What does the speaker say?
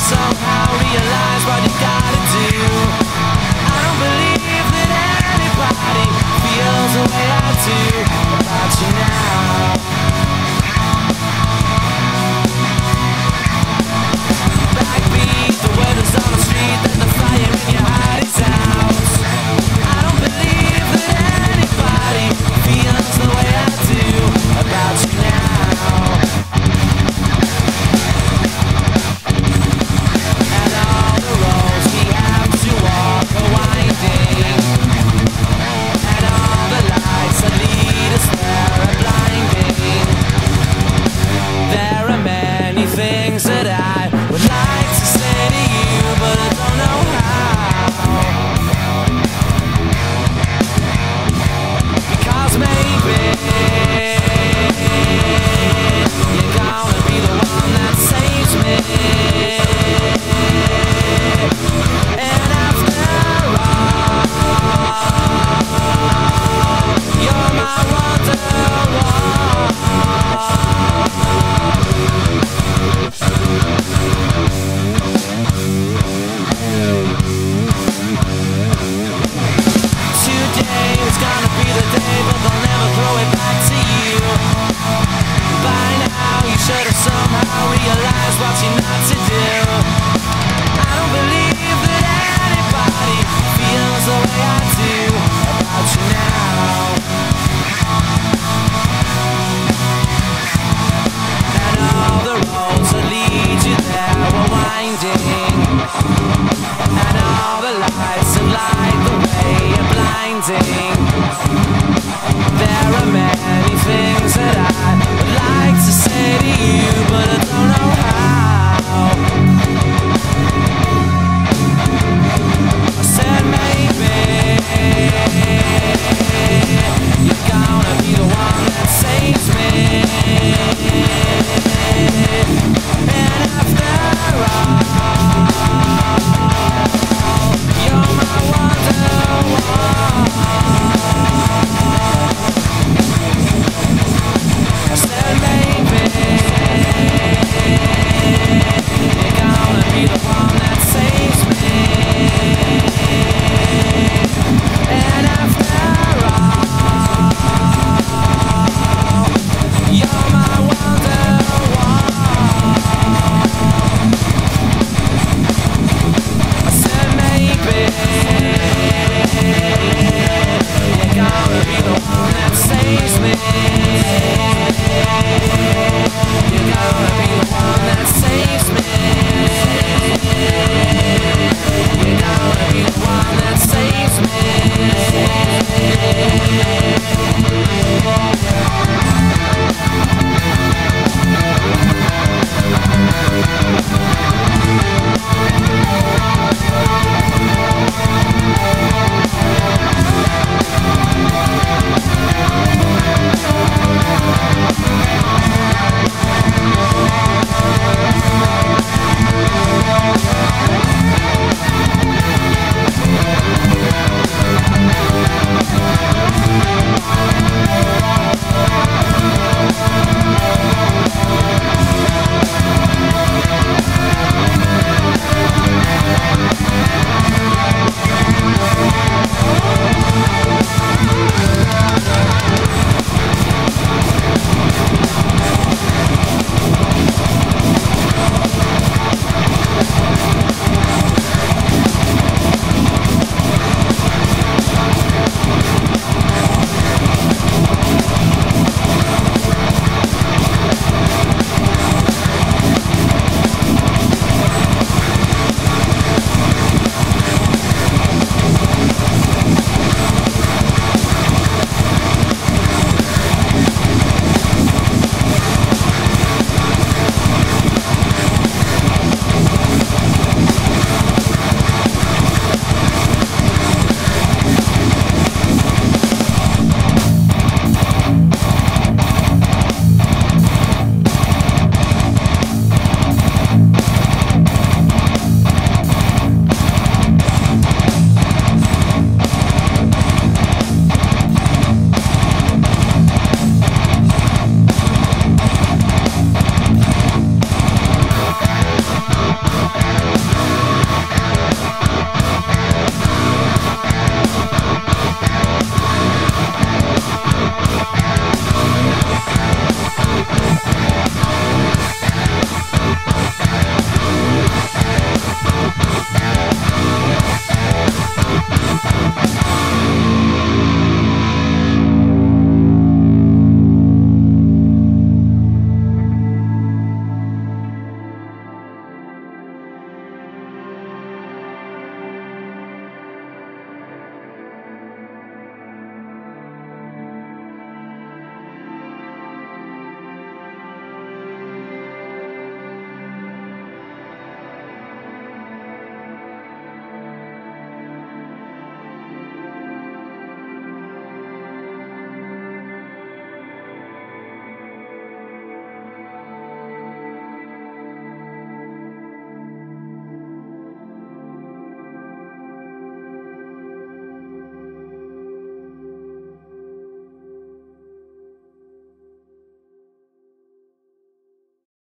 somehow realize what you gotta do. I don't believe that anybody feels the way I do about you now. Backbeat, the word is on the street that the fire in your heart is out. I don't believe that anybody feels the way I do about you now. And all the roads we have to walk are winding, and all the lights that lead us there are blinding. There are many things that I